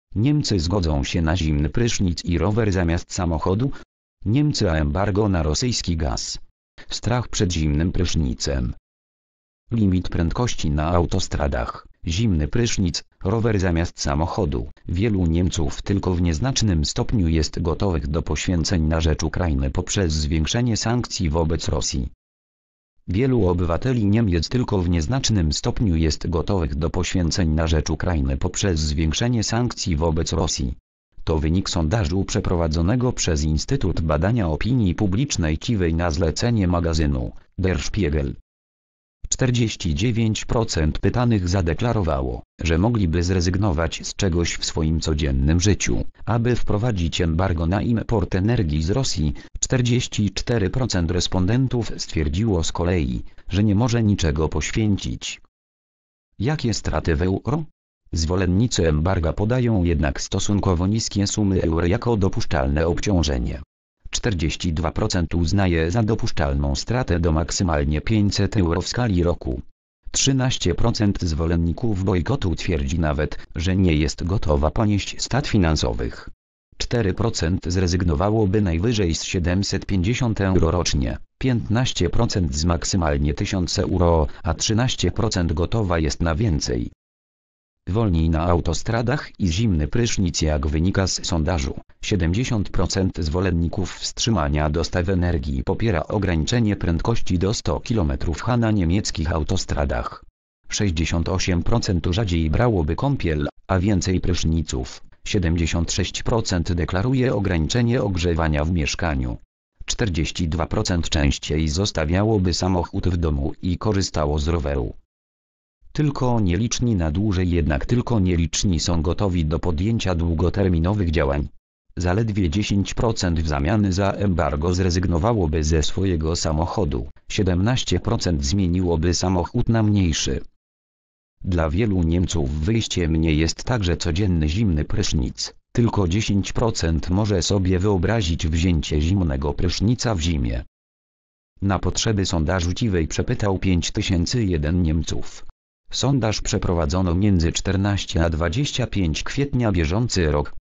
Niemcy zgodzą się na zimny prysznic i rower zamiast samochodu? Niemcy a embargo na rosyjski gaz. Strach przed zimnym prysznicem. Limit prędkości na autostradach, zimny prysznic, rower zamiast samochodu. Wielu Niemców tylko w nieznacznym stopniu jest gotowych do poświęceń na rzecz Ukrainy poprzez zwiększenie sankcji wobec Rosji. Wielu obywateli Niemiec tylko w nieznacznym stopniu jest gotowych do poświęceń na rzecz Ukrainy poprzez zwiększenie sankcji wobec Rosji. To wynik sondażu przeprowadzonego przez Instytut Badania Opinii Publicznej CIWEJ na zlecenie magazynu Der Spiegel. 49% pytanych zadeklarowało, że mogliby zrezygnować z czegoś w swoim codziennym życiu, aby wprowadzić embargo na import energii z Rosji. 44% respondentów stwierdziło z kolei, że nie może niczego poświęcić. Jakie straty w euro? Zwolennicy embarga podają jednak stosunkowo niskie sumy euro jako dopuszczalne obciążenie. 42% uznaje za dopuszczalną stratę do maksymalnie 500 euro w skali roku. 13% zwolenników bojkotu twierdzi nawet, że nie jest gotowa ponieść strat finansowych. 4% zrezygnowałoby najwyżej z 750 euro rocznie, 15% z maksymalnie 1000 euro, a 13% gotowa jest na więcej. Wolniej na autostradach i zimny prysznic. Jak wynika z sondażu, 70% zwolenników wstrzymania dostaw energii popiera ograniczenie prędkości do 100 km/h na niemieckich autostradach. 68% rzadziej brałoby kąpiel, a więcej pryszniców. 76% deklaruje ograniczenie ogrzewania w mieszkaniu. 42% częściej zostawiałoby samochód w domu i korzystało z roweru. Tylko nieliczni na dłużej, jednak tylko nieliczni są gotowi do podjęcia długoterminowych działań. Zaledwie 10% w zamian za embargo zrezygnowałoby ze swojego samochodu, 17% zmieniłoby samochód na mniejszy. Dla wielu Niemców wyjściem nie jest także codzienny zimny prysznic, tylko 10% może sobie wyobrazić wzięcie zimnego prysznica w zimie. Na potrzeby sondażu CIWEJ przepytał 5001 Niemców. Sondaż przeprowadzono między 14 a 25 kwietnia bieżący rok.